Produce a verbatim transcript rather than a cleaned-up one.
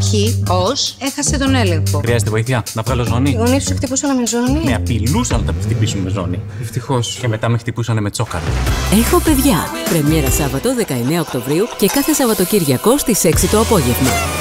όχι, ως έχασε τον έλεγχο. Χρειάζεται βοήθεια να βγάλω ζώνη. Οι γονείς σου χτυπούσαν με ζώνη. Με απειλούσαν να τα χτυπήσουν με ζώνη. Ευτυχώς. Και μετά με χτυπούσαν με τσόκαρο. Έχω παιδιά. Πρεμιέρα Σάββατο δεκαεννέα Οκτωβρίου και κάθε Σαββατοκύριακο στις έξι το απόγευμα.